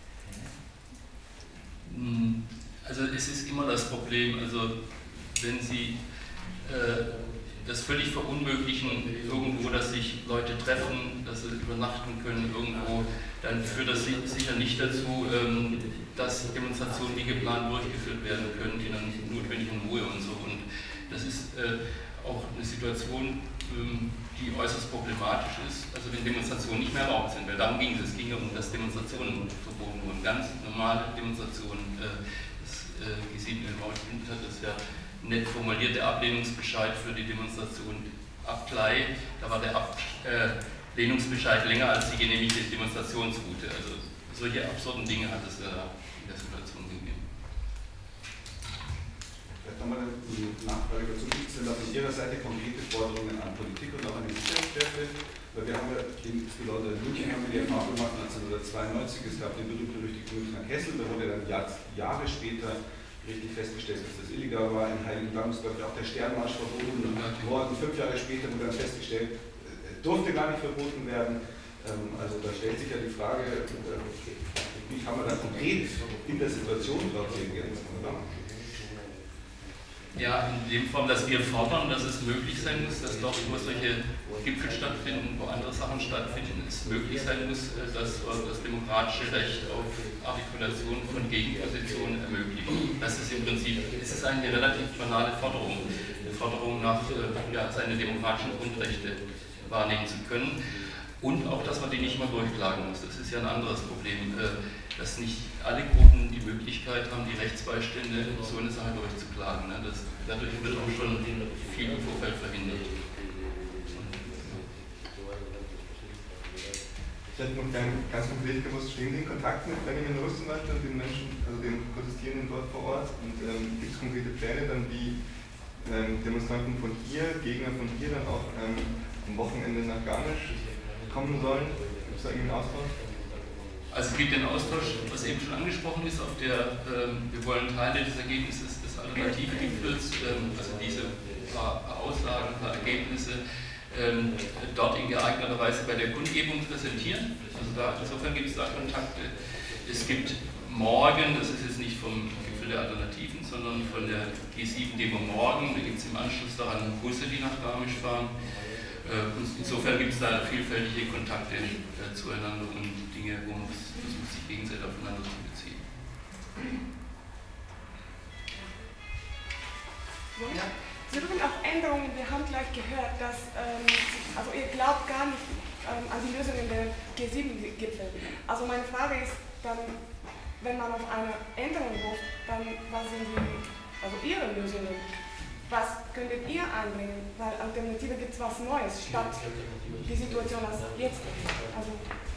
Also es ist immer das Problem, also wenn Sie äh, das völlig verunmöglichen, irgendwo, dass sich Leute treffen, dass sie übernachten können irgendwo, dann führt das sicher nicht dazu, ähm, dass Demonstrationen wie geplant durchgeführt werden können in einer notwendigen Ruhe und so. Und das ist äh, auch eine Situation, ähm, die äußerst problematisch ist, also wenn Demonstrationen nicht mehr erlaubt sind, weil darum ging es, es ging ja um, dass Demonstrationen verboten wurden, ganz normale Demonstrationen. Äh, das äh, G sieben Elmau hat das ja nett formulierte Ablehnungsbescheid für die Demonstration Abglei, da war der Ablehnungsbescheid länger als die genehmigte Demonstrationsroute. Also solche absurden Dinge hat es äh, in der Situation gegeben. Vielleicht nochmal eine Nachfrage dazu. Gibt es denn da von Ihrer Seite konkrete Forderungen an Politik und auch an die Sicherheitskräfte? Weil wir haben ja, insbesondere in München haben wir die Erfahrung gemacht, neunzehnhundertzweiundneunzig, es gab den berühmt-berüchtigten Münchner Kessel, da wurde dann Jahr, Jahre später richtig festgestellt, dass das illegal war. In Heiligendamm ist, glaube ich, auch der Sternmarsch verboten worden. Fünf Jahre später wurde dann festgestellt, durfte gar nicht verboten werden. Also da stellt sich ja die Frage, wie kann man da konkret in der Situation drauf reagieren? Ja, in dem Form, dass wir fordern, dass es möglich sein muss, dass dort, wo solche Gipfel stattfinden, wo andere Sachen stattfinden, es möglich sein muss, dass das demokratische Recht auf Artikulation von Gegenpositionen ermöglicht. Das ist im Prinzip, es ist eine relativ banale Forderung, eine Forderung nach, ja, seine demokratischen Grundrechte wahrnehmen zu können. Und auch, dass man die nicht mal durchklagen muss. Das ist ja ein anderes Problem, dass nicht alle Gruppen die Möglichkeit haben, die Rechtsbeistände so eine Sache durchzuklagen. Das, dadurch wird auch schon viel im Vorfeld verhindert. Ich hätte noch gerne ganz konkret gewusst, stehen Sie in Kontakt mit Benjamin Rust zum Beispiel und den Menschen, also den Protestierenden dort vor Ort? Und ähm, gibt es konkrete Pläne dann, wie ähm, Demonstranten von hier, Gegner von hier dann auch ähm, am Wochenende nach Garmisch kommen sollen? Gibt es da irgendwie einen Austausch? Also es gibt den Austausch, was eben schon angesprochen ist, auf der ähm, wir wollen Teile des Ergebnisses des Alternativgipfels, ähm, also diese paar, paar Aussagen, paar Ergebnisse, ähm, dort in geeigneter Weise bei der Kundgebung präsentieren. Also da, insofern gibt es da Kontakte. Es gibt morgen, das ist jetzt nicht vom Gipfel der Alternativen, sondern von der G sieben Demo morgen, da gibt es im Anschluss daran Busse, die nach Garmisch fahren. Insofern gibt es da vielfältige Kontakte äh, zueinander und Dinge, wo man versucht, sich gegenseitig aufeinander zu beziehen. Ja. Sie rufen auf Änderungen. Wir haben gleich gehört, dass ähm, also ihr glaubt gar nicht ähm, an die Lösungen der G sieben Gipfel. Also meine Frage ist dann, wenn man auf eine Änderung ruft, dann was sind die, also Ihre Lösungen? Was könntet ihr einbringen? Weil Alternative gibt es was Neues, statt die Situation, als jetzt ist. Also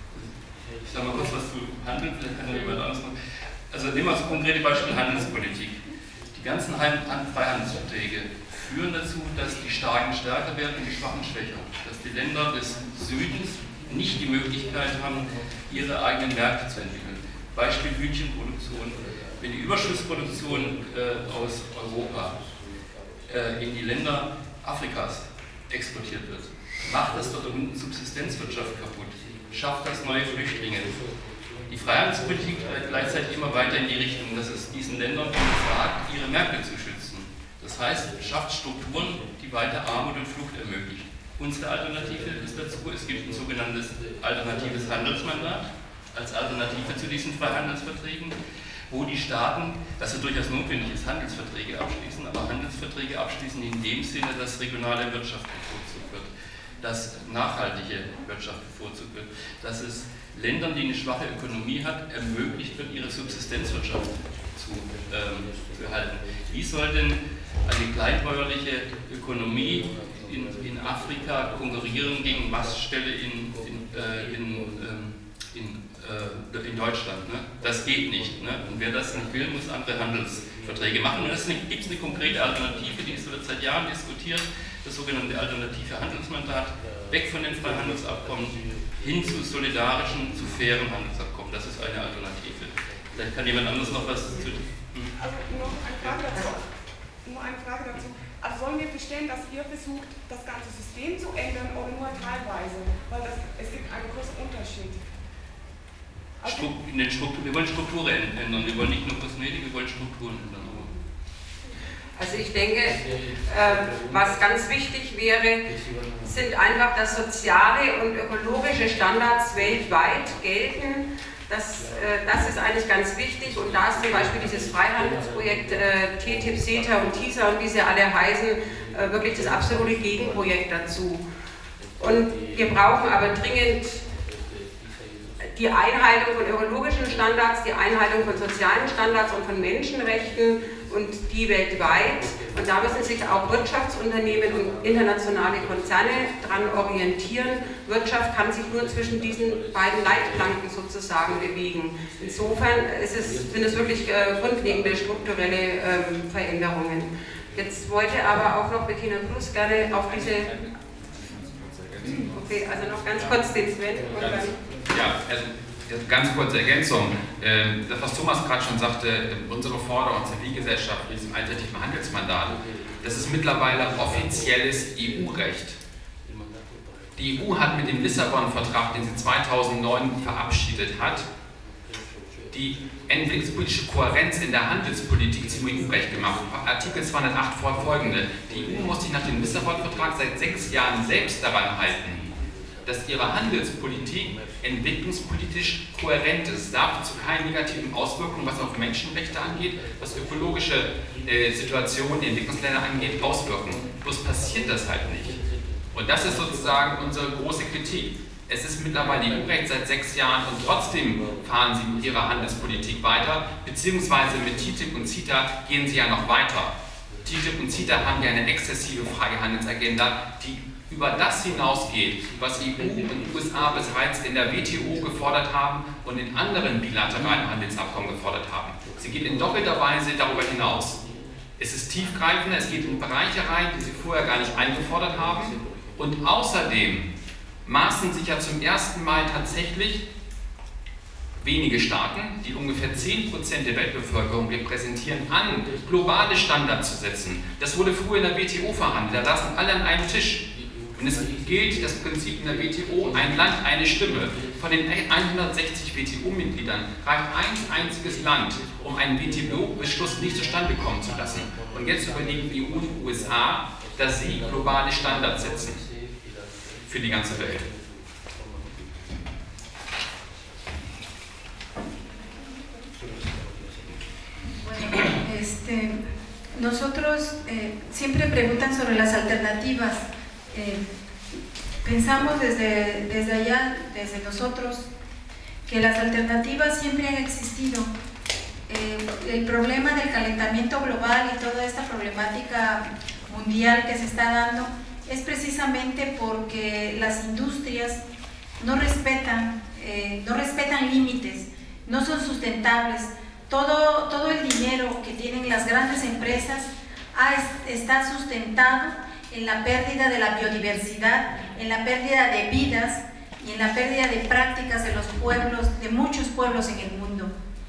ich sage mal kurz was zu Handeln, vielleicht kann ja jemand anderes machen. Also nehmen wir das konkrete Beispiel Handelspolitik. Die ganzen Freihandelsverträge führen dazu, dass die Starken stärker werden und die Schwachen schwächer. Dass die Länder des Südens nicht die Möglichkeit haben, ihre eigenen Märkte zu entwickeln. Beispiel Hühnchenproduktion. Wenn die Überschussproduktion äh, aus Europa in die Länder Afrikas exportiert wird, macht das dort unten Subsistenzwirtschaft kaputt, schafft das neue Flüchtlinge. Die Freihandelspolitik geht gleichzeitig immer weiter in die Richtung, dass es diesen Ländern sagt, ihre Märkte zu schützen. Das heißt, schafft Strukturen, die weiter Armut und Flucht ermöglichen. Unsere Alternative ist dazu, es gibt ein sogenanntes alternatives Handelsmandat als Alternative zu diesen Freihandelsverträgen, wo die Staaten, das ist durchaus notwendig ist, Handelsverträge abschließen, aber Handelsverträge abschließen in dem Sinne, dass regionale Wirtschaft bevorzugt wird, dass nachhaltige Wirtschaft bevorzugt wird, dass es Ländern, die eine schwache Ökonomie hat, ermöglicht wird, ihre Subsistenzwirtschaft zu, ähm, zu erhalten. Wie soll denn eine kleinbäuerliche Ökonomie in, in Afrika konkurrieren gegen Mastställe in, in, äh, in, ähm, in in Deutschland. Ne? Das geht nicht. Ne? Und wer das nicht will, muss andere Handelsverträge machen. Und es gibt eine konkrete Alternative, die ist wird seit Jahren diskutiert, das sogenannte alternative Handelsmandat, weg von den Freihandelsabkommen hin zu solidarischen, zu fairen Handelsabkommen. Das ist eine Alternative. Vielleicht kann jemand anderes noch was zu... Hm? Also nur eine Frage dazu. Nur eine Frage dazu. Also sollen wir verstehen, dass ihr versucht, das ganze System zu ändern oder nur teilweise? Weil das, es gibt einen großen Unterschied. In den Struktur, wir wollen Strukturen ändern, wir wollen nicht nur Kosmetik, wir wollen Strukturen ändern. Also ich denke, äh, was ganz wichtig wäre, sind einfach, dass soziale und ökologische Standards weltweit gelten. Das, äh, das ist eigentlich ganz wichtig und da ist zum Beispiel dieses Freihandelsprojekt äh, T T I P, CETA und TISA und wie sie alle heißen, äh, wirklich das absolute Gegenprojekt dazu. Und wir brauchen aber dringend die Einhaltung von ökologischen Standards, die Einhaltung von sozialen Standards und von Menschenrechten und die weltweit. Und da müssen sich auch Wirtschaftsunternehmen und internationale Konzerne daran orientieren. Wirtschaft kann sich nur zwischen diesen beiden Leitplanken sozusagen bewegen. Insofern ist es, sind es wirklich äh, grundlegende strukturelle ähm, Veränderungen. Jetzt wollte aber auch noch Bettina Kruse gerne auf diese... Okay, also noch ganz kurz den Sven und dann... Ja, also ganz kurze Ergänzung. Das, was Thomas gerade schon sagte, unsere Forderung zur Zivilgesellschaft mit diesem alternativen Handelsmandat, das ist mittlerweile offizielles E U-Recht. Die E U hat mit dem Lissabon-Vertrag, den sie zweitausendneun verabschiedet hat, die entwicklungspolitische Kohärenz in der Handelspolitik zum E U-Recht gemacht. Artikel zweihundertacht folgende. Die E U muss sich nach dem Lissabon-Vertrag seit sechs Jahren selbst daran halten, dass ihre Handelspolitik entwicklungspolitisch kohärent ist, darf zu keinen negativen Auswirkungen, was auch Menschenrechte angeht, was ökologische äh, Situationen in Entwicklungsländern angeht, auswirken. Bloß passiert das halt nicht. Und das ist sozusagen unsere große Kritik. Es ist mittlerweile E U-Recht seit sechs Jahren und trotzdem fahren sie mit ihrer Handelspolitik weiter, beziehungsweise mit T T I P und CETA gehen sie ja noch weiter. T T I P und CETA haben ja eine exzessive Freihandelsagenda, die über das hinausgeht, was E U und U S A bereits in der W T O gefordert haben und in anderen bilateralen Handelsabkommen gefordert haben. Sie geht in doppelter Weise darüber hinaus. Es ist tiefgreifender, es geht in Bereiche rein, die sie vorher gar nicht eingefordert haben. Und außerdem maßen sich ja zum ersten Mal tatsächlich wenige Staaten, die ungefähr zehn Prozent der Weltbevölkerung repräsentieren, an, globale Standards zu setzen. Das wurde früher in der W T O verhandelt, da saßen alle an einem Tisch. Und es gilt das Prinzip in der W T O, ein Land, eine Stimme. Von den hundertsechzig W T O-Mitgliedern reicht ein einziges Land, um einen W T O-Beschluss nicht zustande kommen zu lassen. Und jetzt überlegen E U und U S A, dass sie globale Standards setzen für die ganze Welt. Bueno, este, nosotros eh, siempre preguntan sobre las alternativas. Eh, pensamos desde, desde allá, desde nosotros, que las alternativas siempre han existido. Eh, el problema del calentamiento global y toda esta problemática mundial que se está dando es precisamente porque las industrias no respetan, eh, no respetan límites, no son sustentables. Todo, todo el dinero que tienen las grandes empresas ha, está sustentado en la pérdida de la biodiversidad, en la pérdida de vidas y en la pérdida de prácticas de los pueblos, de muchos pueblos en el mundo.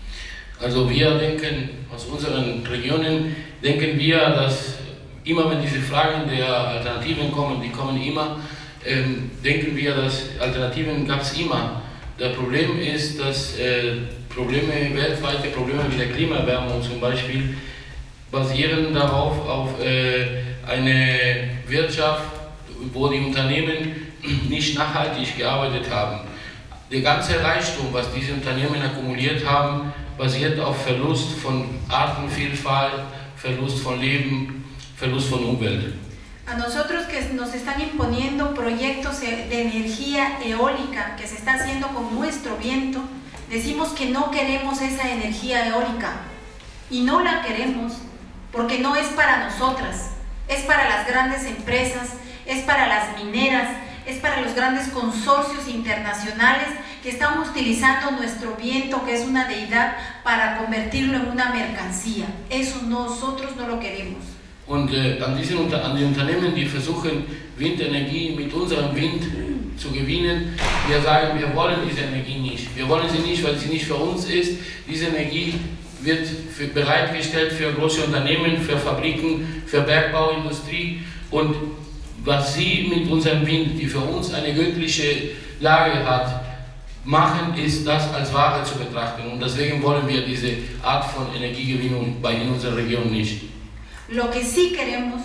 Also wir denken, aus unseren Regionen, denken wir, dass immer wenn diese Fragen der Alternativen kommen, die kommen immer, ähm, denken wir, dass Alternativen gab es immer. Das Problem ist, dass äh, Probleme, weltweite Probleme wie der Klimaerwärmung zum Beispiel, basieren darauf auf äh, eine Wirtschaft, wo die Unternehmen nicht nachhaltig gearbeitet haben. Der ganze Reichtum, was diese Unternehmen akkumuliert haben, basiert auf Verlust von Artenvielfalt, Verlust von Leben, Verlust von Umwelt. A nosotros que nos están imponiendo proyectos de energía eólica que se está haciendo con nuestro viento, decimos que no queremos esa energía eólica y no la queremos porque no es para nosotras, es para las grandes empresas, es para las mineras, es para los grandes consorcios internacionales que están utilizando nuestro viento, que es una deidad, para convertirlo en una mercancía. Eso nosotros no lo queremos. Und äh, an, diesen, an die Unternehmen, die versuchen, Windenergie mit unserem Wind zu gewinnen, wir sagen, wir wollen diese Energie nicht. Wir wollen sie nicht, weil sie nicht für uns ist. Diese Energie wird für, bereitgestellt für große Unternehmen, für Fabriken, für Bergbauindustrie. Und was sie mit unserem Wind, die für uns eine göttliche Lage hat, machen, ist das als Ware zu betrachten. Und deswegen wollen wir diese Art von Energiegewinnung bei in unserer Region nicht. Lo que sí queremos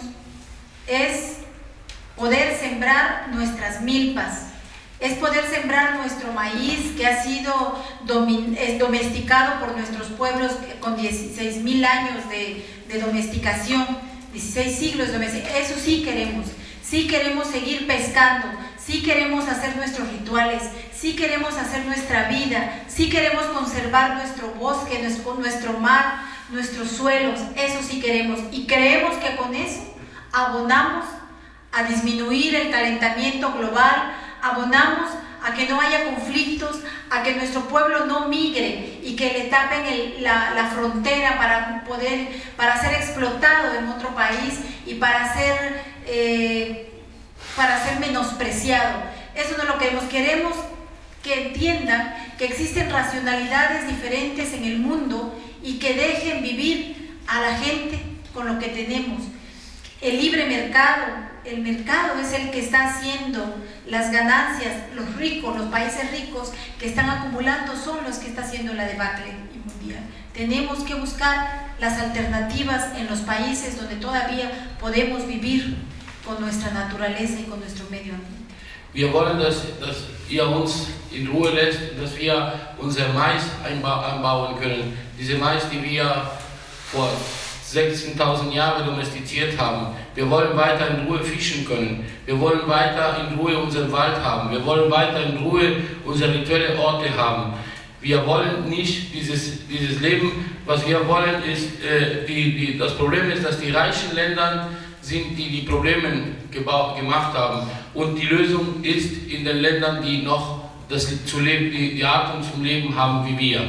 es poder sembrar nuestras milpas, es poder sembrar nuestro maíz que ha sido domesticado por nuestros pueblos con dieciséis mil años de, de domesticación, dieciséis siglos de domesticación. Eso sí queremos, sí queremos seguir pescando, sí queremos hacer nuestros rituales, sí queremos hacer nuestra vida, sí queremos conservar nuestro bosque, nuestro, nuestro mar, nuestros suelos, eso sí queremos, y creemos que con eso abonamos a disminuir el calentamiento global, abonamos a que no haya conflictos, a que nuestro pueblo no migre y que le tapen el, la, la frontera para poder, para ser explotado en otro país y para ser, eh, para ser menospreciado. Eso no lo queremos, queremos que entiendan que existen racionalidades diferentes en el mundo y que dejen vivir a la gente con lo que tenemos. El libre mercado, el mercado es el que está haciendo las ganancias, los ricos, los países ricos que están acumulando son los que está haciendo la debacle mundial. Tenemos que buscar las alternativas en los países donde todavía podemos vivir con nuestra naturaleza y con nuestro medio ambiente. Wir wollen, dass, dass ihr uns in Ruhe lässt, dass wir unser Mais anbauen können. Diese Mais, die wir vor sechzehntausend Jahre domestiziert haben. Wir wollen weiter in Ruhe fischen können. Wir wollen weiter in Ruhe unseren Wald haben. Wir wollen weiter in Ruhe unsere rituelle Orte haben. Wir wollen nicht dieses, dieses Leben, was wir wollen, ist, äh, die, die, das Problem ist, dass die reichen Länder sind, die die Probleme gebaut, gemacht haben. Und die Lösung ist in den Ländern, die noch das zu leben, die, die Art zum Leben haben wie wir.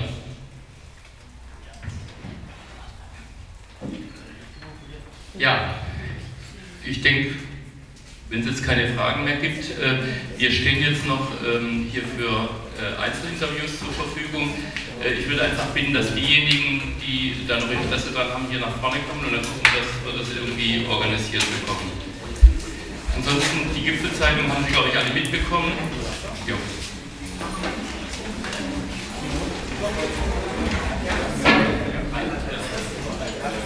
Ja, ich denke, wenn es jetzt keine Fragen mehr gibt, äh, wir stehen jetzt noch ähm, hier für äh, Einzelinterviews zur Verfügung. Äh, ich würde einfach bitten, dass diejenigen, die da noch Interesse daran haben, hier nach vorne kommen und dann gucken, dass wir das irgendwie organisiert bekommen. Ansonsten, die Gipfelzeitung haben Sie, glaube ich, alle mitbekommen.